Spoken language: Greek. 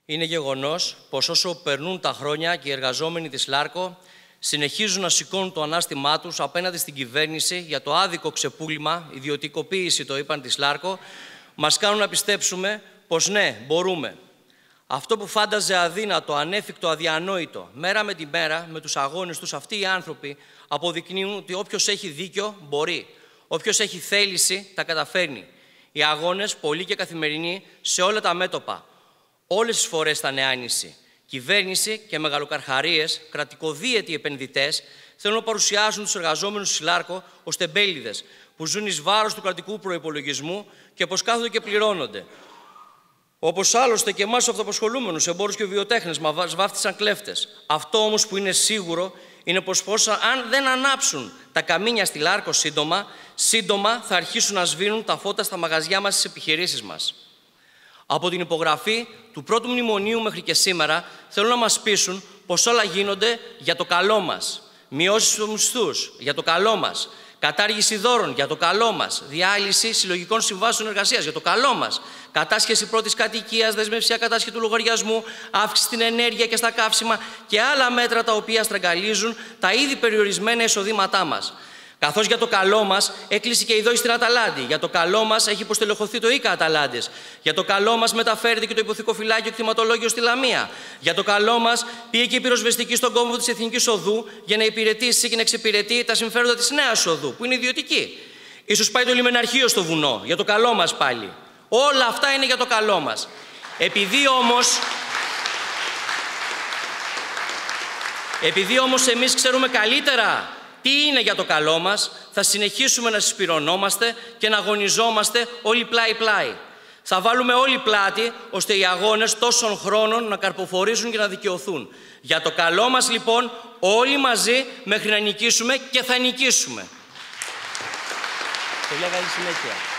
Είναι γεγονός πως όσο περνούν τα χρόνια και οι εργαζόμενοι της Λάρκο συνεχίζουν να σηκώνουν το ανάστημά τους απέναντι στην κυβέρνηση για το άδικο ξεπούλημα, ιδιωτικοποίηση το είπαν της Λάρκο, μας κάνουν να πιστέψουμε πως ναι, μπορούμε. Αυτό που φάνταζε αδύνατο, ανέφικτο, αδιανόητο, μέρα με τη μέρα, με τους αγώνες τους, αυτοί οι άνθρωποι αποδεικνύουν ότι όποιος έχει δίκιο μπορεί. Όποιος έχει θέληση τα καταφέρνει. Οι αγώνες, πολλοί και καθημερινοί, σε όλα τα μέτωπα. Όλες τις φορές ήταν άνηση. Κυβέρνηση και μεγαλοκαρχαρίες, κρατικοδίαιτοι επενδυτές, θέλουν να παρουσιάσουν τους εργαζόμενους της Λάρκο ως τεμπέληδες που ζουν εις βάρος του κρατικού προϋπολογισμού και πως κάθονται και πληρώνονται. Όπως άλλωστε και εμάς τους αυτοαπασχολούμενους, εμπόρους και βιοτέχνες, μας βάφτισαν κλέφτες. Αυτό όμως που είναι σίγουρο είναι πως αν δεν ανάψουν τα καμίνια στη Λάρκο σύντομα θα αρχίσουν να σβήνουν τα φώτα στα μαγαζιά μας, στις επιχειρήσεις μας. Από την υπογραφή του πρώτου μνημονίου μέχρι και σήμερα θέλουν να μας πείσουν πως όλα γίνονται για το καλό μας. Μειώσεις στους μισθούς για το καλό μας. Κατάργηση δώρων για το καλό μας. Διάλυση συλλογικών συμβάσεων εργασίας για το καλό μας. Κατάσχεση πρώτης κατοικίας, δεσμευσία κατάσχεση του λογαριασμού, αύξηση στην ενέργεια και στα καύσιμα και άλλα μέτρα τα οποία στραγγαλίζουν τα ήδη περιορισμένα εισοδήματά μας. Καθώς για το καλό μας έκλεισε και η ΔΟΗ στην Αταλάντη. Για το καλό μας έχει υποστελεχωθεί το ΙΚΑ Αταλάντης. Για το καλό μας μεταφέρεται και το υποθηκοφυλάκιο κτηματολόγιο στη Λαμία. Για το καλό μας πήγε και η πυροσβεστική στον κόμβο της Εθνικής Οδού για να υπηρετήσει και να εξυπηρετεί τα συμφέροντα της Νέας Οδού, που είναι ιδιωτική. Ίσως πάει το λιμεναρχείο στο βουνό. Για το καλό μας πάλι. Όλα αυτά είναι για το καλό μας. Επειδή όμως εμείς ξέρουμε καλύτερα τι είναι για το καλό μας, θα συνεχίσουμε να συσπυρωνόμαστε και να αγωνιζόμαστε όλοι πλάι-πλάι. Θα βάλουμε όλοι πλάτη, ώστε οι αγώνες τόσων χρόνων να καρποφορήσουν και να δικαιωθούν. Για το καλό μας, λοιπόν, όλοι μαζί μέχρι να νικήσουμε και θα νικήσουμε. Καλή συνέχεια.